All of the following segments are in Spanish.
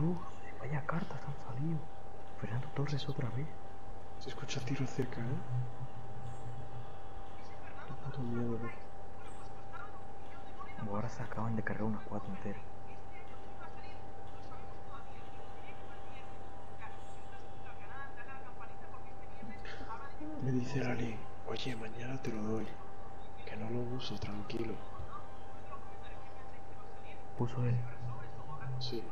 Dios, vaya cartas han salido. Fernando Torres otra vez. Se escucha tiro cerca, Qué puto miedo, Ahora se acaban de cargar unas 4 enteras. Me dice Lali, oye, mañana te lo doy. Que no lo uso, tranquilo. Puso él. Sí.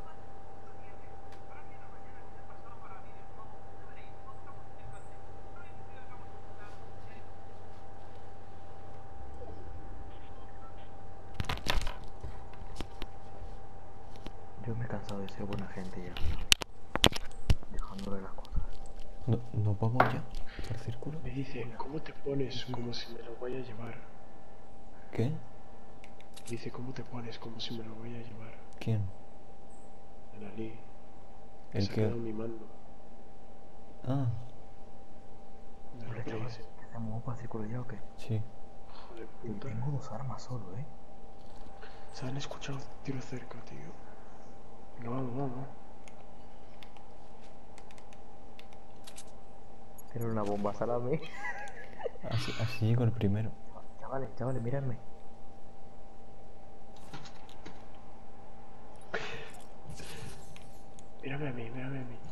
Yo me he cansado de ser buena gente ya. Dejándole las cosas. ¿No vamos ya? ¿Al círculo? Me dice, ¿cómo te pones? Como si me lo voy a llevar. ¿Qué? Dice, ¿cómo te pones? Como si me lo voy a llevar. ¿Quién? Lali. ¿El Se ha qué? quedado mimando. Ah, Me lo Hola, chaval, dice. ¿qué hacemos para el círculo ya o qué? sí. Joder, Y puta. tengo 2 armas solo, Se han escuchado tiro cerca, tío. Venga, vamos. Tiene una bomba salame. Así llego el primero. Chavales, mírenme. Mírame a mí.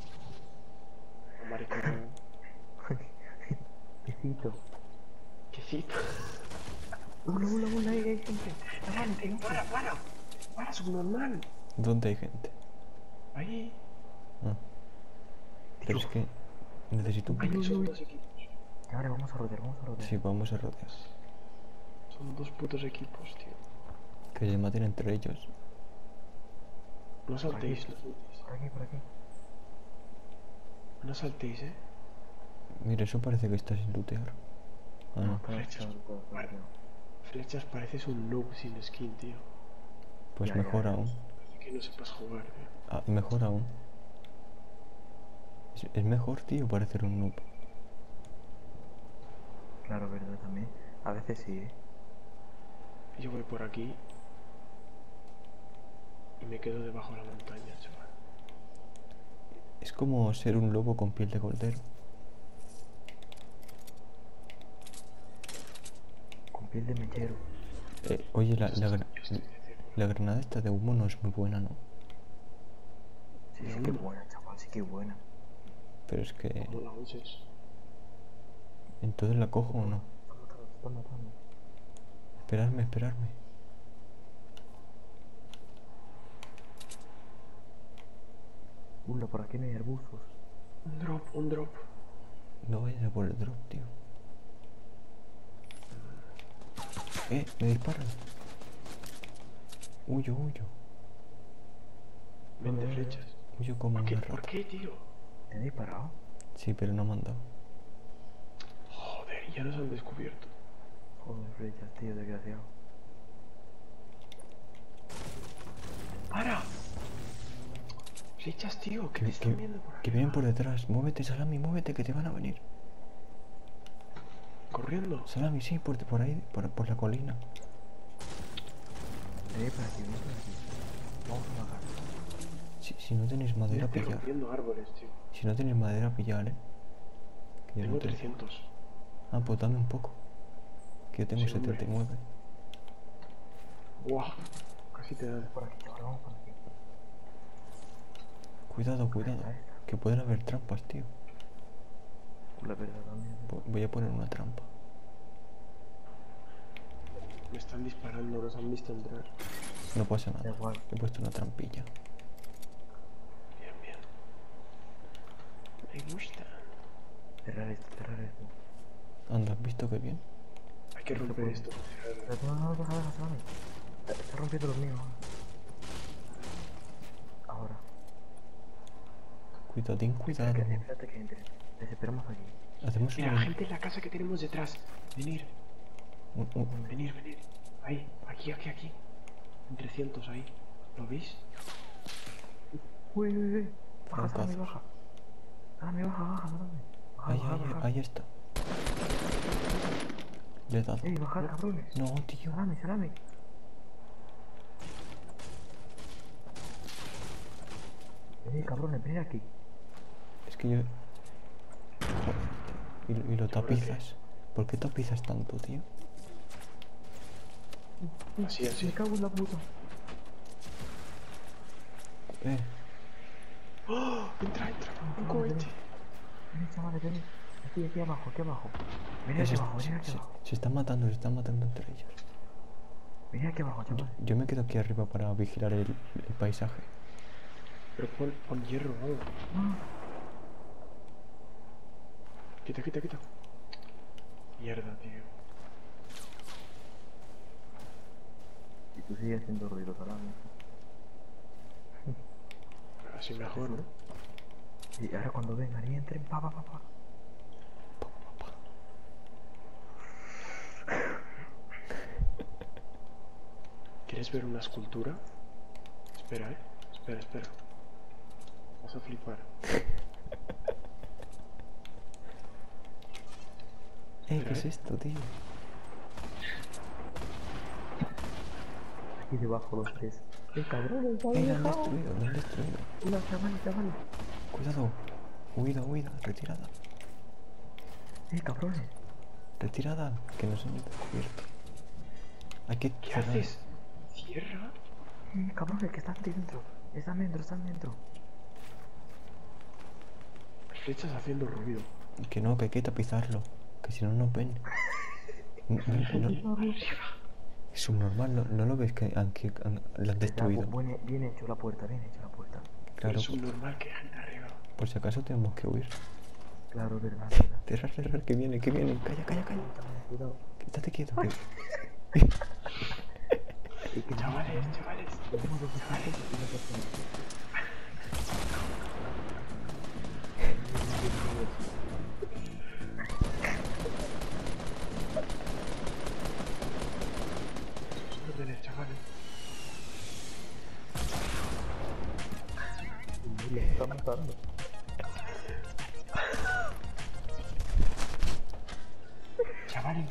Maricón. Quesito. Quesito. Hola, ahí hay gente. Gente, para, subnormal. ¿Dónde hay gente? Ahí. Ah. Pero es que necesito un... Ahí son 2 equipos. Chavales, vamos a rodear. Sí, vamos a rodear. Son 2 putos equipos, tío. Que se maten entre ellos. No saltéis. Por aquí. No saltéis, Mira, eso parece que está sin lootear. Ah, no. Flechas, pareces un noob sin skin, tío. Pues Ya. mejor aún. Que no sepas jugar, tío. Ah, mejor aún. Es mejor, tío, parecer un noob. Claro, verdad también. A veces sí, Yo voy por aquí. Y me quedo debajo de la montaña, chaval. Es como ser un lobo con piel de cordero. Con piel de mechero. Oye, Yo estoy de círculo. la granada esta de humo no es muy buena, ¿no? Sí No, que no. buena, chaval, sí que buena. Pero es que... No la uses. ¿Entonces la cojo o no? Está matando. Esperarme. Por aquí no hay arbustos. Un drop. No vayas a por el drop, tío. Me disparan. Huyo. Vende flechas. Huyo como una ¿Por rata. qué, tío? ¿Te he disparado? Sí, pero no me han dado. Joder, ya nos han descubierto. Joder, flechas, tío, desgraciado. ¡Para! Flechas, tío, que me están viendo por aquí. Que vienen por detrás. Muévete, Salami, muévete, que te van a venir. Corriendo. Salami, sí, por ahí, por la colina. Ven por aquí. Vamos a bajar. Si no tenéis madera, Estoy pillar. rompiendo árboles, tío. Si no tenéis madera, pillar, Que yo Tengo no tengo. 300. Ah, pues dame un poco. Que yo tengo Sí, hombre. 79. ¡Guau! Casi te dan. Por aquí, chaval, vamos por aquí. Cuidado. Que pueden haber trampas, tío. La verdad también. Voy a poner una trampa. Me están disparando, nos han visto entrar. No pasa nada. Da igual. He puesto una trampilla. Bien. Me gusta. Cerrar esto. Anda, ¿has visto qué bien? Hay que romper esto. No, deja, Salami. Está rompiendo los míos. Ahora. Cuidadín, cuidado. Espérate que entre. Les esperamos aquí. Hacemos Mira, gente en la casa que tenemos detrás. Venir. Venir. Ahí, aquí. En 300 ahí. ¿Lo veis? Uy. Baja, Trancazos. Salami, baja. Salami, baja, Salami. Ahí está. Le he dado. Ey, baja, cabrones. No, tío. Cabrones, venid aquí. Es que yo... Y lo tapizas. ¿Por qué tapizas tanto, tío? Así, así. Me cago en la puta. ¡Oh! Entra, entra. Un cohete. Venid, chavales, venid. Aquí abajo, aquí abajo. Venid aquí abajo, venid aquí abajo. Se están matando entre ellos. Venid aquí abajo, chavales. Yo me quedo aquí arriba para vigilar el paisaje. Pero pon hierro, ¿no? Quita, quita, quita. Mierda, tío. Y tú sigues haciendo ruido ahora mismo. Así mejor, ¿no? Y ahora cuando vengan y entren, pa. ¿Quieres ver una escultura? Espera, espera. Vas a flipar. ¿Qué es esto, tío? Aquí debajo los tres. Cabrones, lo han destruido. Una, chavales. Cuidado. Huida, retirada. Cabrones. Retirada, que nos hemos descubierto. Hay que ¿Qué cerrar. haces? ¿Cierra? Cabrones, que están dentro. Están dentro. Las flechas haciendo ruido. Que no, que hay que tapizarlo. Que si no nos ven. No. Es subnormal, ¿no lo ves que lo han destruido? Bien hecho la puerta. Claro. Es subnormal que gente arriba. Por si acaso tenemos que huir. Claro, verdad. Cerrar, que viene. Calla. Cuidado. Quédate quieto. Chavales. Órdenes, chavales. Le está matando. Chavales.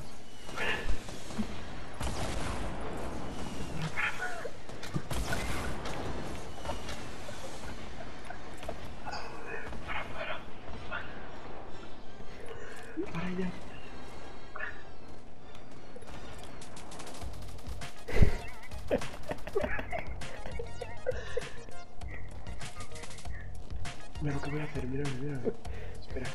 Para allá. Mira lo que voy a hacer, mírame. Espera.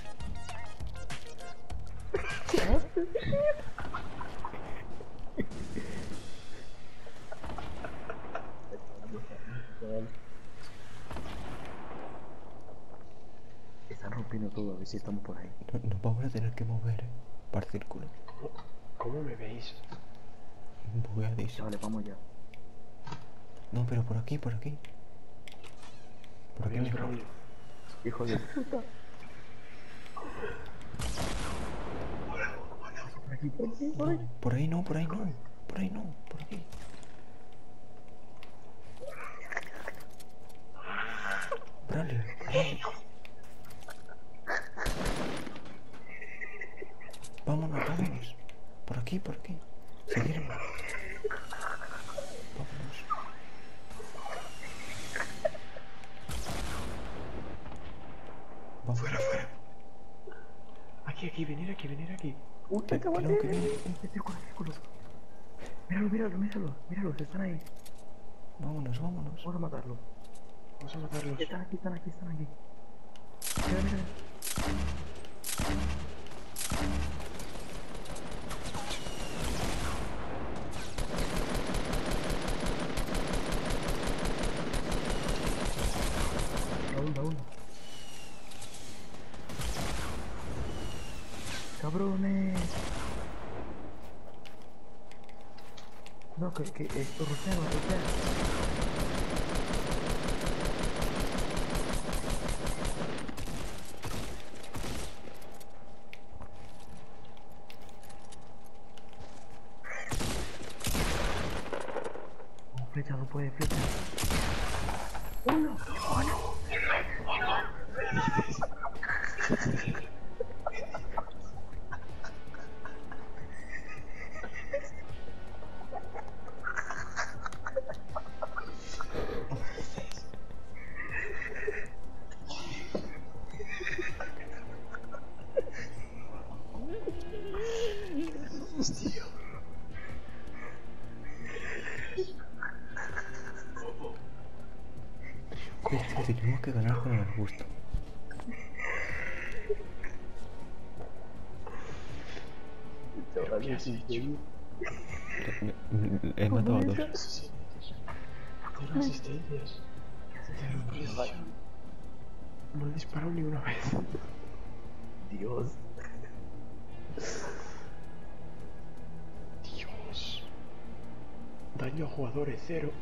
Están rompiendo todo, a ver si estamos por ahí. Nos vamos a tener que mover, para el círculo. ¿Cómo me veis? Bugueadísimo. Chavales, vamos ya. No, pero por aquí. Por aquí Adiós, mejor. Braulio. Hijo de puta. Por ahí no. Por aquí. Braulio. Vámonos. Por aquí. Seguirme. Vámonos. Fuera. Aquí, venir aquí. Que viene. Círculo. Míralos, están ahí. Vámonos. Vamos a matarlos. Vamos a matarlos. Están aquí. Mira. Raúl. Cabrones. No, que esto rusea. Flecha, no puede flecha. ¡Uno! Tío, tenemos que ganar con el arbusto. ¿Pero qué has hecho? He matado a dos. Cero asistencias. Cero precisión. No he disparado ni una vez. Dios. Dios. Daño a jugadores, 0.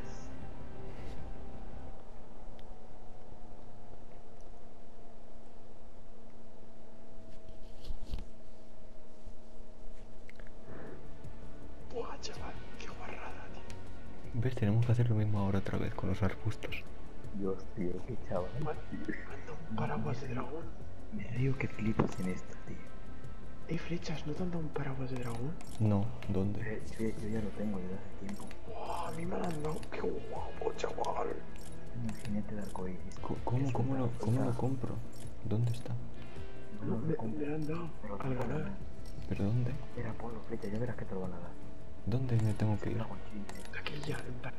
Buah, chaval, qué guarrada, tío. ¿Ves? Tenemos que hacer lo mismo ahora otra vez con los arbustos. Dios, tío, qué chaval. Manda un paraguas de dragón. Me río que flipas en esto, tío. Flechas, ¿no te han dado un paraguas de dragón? No, ¿dónde? Yo ya lo tengo desde hace tiempo. Buah, a mí me lo han dado. Qué guapo, chaval. Un jinete de arcoíris. ¿Cómo lo compro? ¿Dónde está? No, me lo han dado al ganar. ¿Pero dónde? Era Polo, flecha, ya verás que te lo van a dar. ¿Dónde me tengo que ir? Taquilla,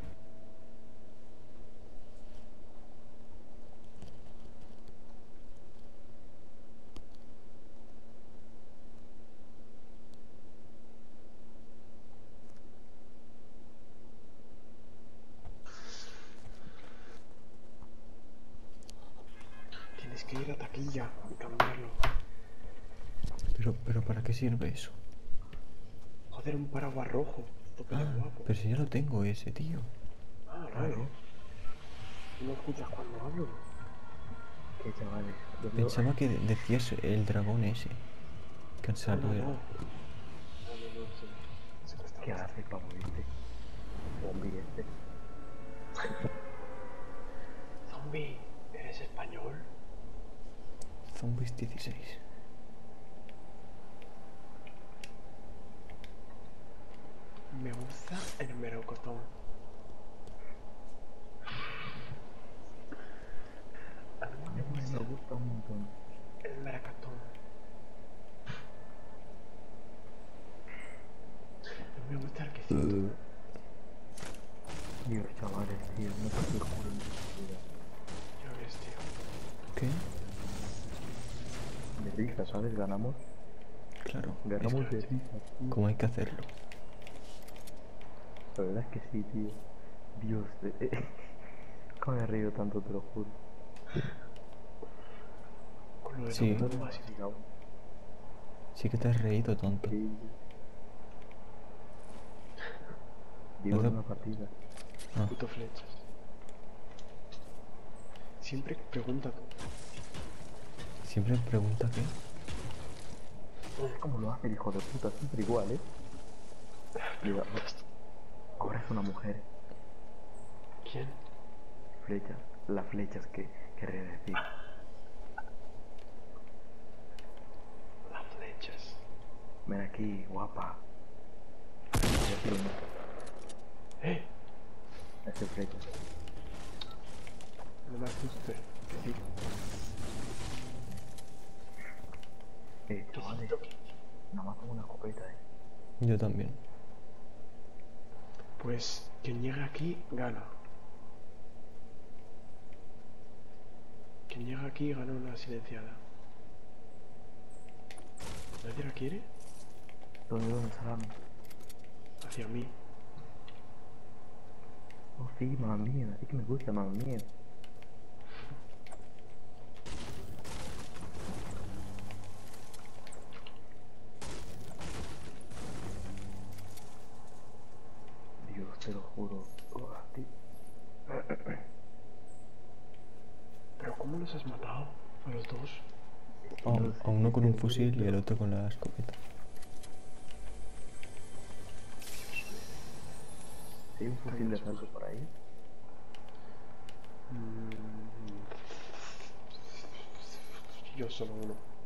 tienes que ir a taquilla y cambiarlo. Pero ¿para qué sirve eso? Joder, un paraguas rojo. Tope de guapo. Pero si ya lo tengo ese, tío. Ah, claro. ¿No escuchas cuando hablo? ¿Qué chavales? Pensaba que decías el dragón ese. Que han salido. ¿Qué haces para morirte? Zombie este. Zombie, ¿eres español? Zombies 16. Me gusta el melocotón. Me gusta un montón. El melocotón. Me gusta el quesito. Dios, chavales, tío, no te estoy juro en mi vida. Ya ves, tío. ¿Qué? De risa, ¿sabes? Ganamos. Claro. Ganamos es de que- risa, tío. ¿Cómo hay que hacerlo? La verdad es que sí, tío. Dios, ¿cómo me he reído tanto, te lo juro? Con lo de Sí. las bombas y Digamos, Sí que te has reído tonto. increíble. Digo en Otra- una partida. Ah, puto flechas. Siempre pregunta tú. siempre me pregunta qué. Es como lo hace el hijo de puta, siempre igual, ¿eh? Mira, ahora es una mujer. ¿Quién? Flechas, las flechas que querría decir. Las flechas. Ven aquí, guapa. Ese flechas. No me asustes. Que sí. Chavales, nada más con una escopeta, Yo también. Pues quien llegue aquí gana. Quien llega aquí gana una silenciada. ¿Nadie la quiere? ¿Dónde salami? Hacia mí. Oh sí, mamá mía, es que me gusta, mamá mía. Dios, te lo juro. Tío. ¿Pero cómo los has matado? A los dos. A uno con un fusil y el otro con la escopeta. ¿Hay un fusil de asalto por ahí? Yo solo uno.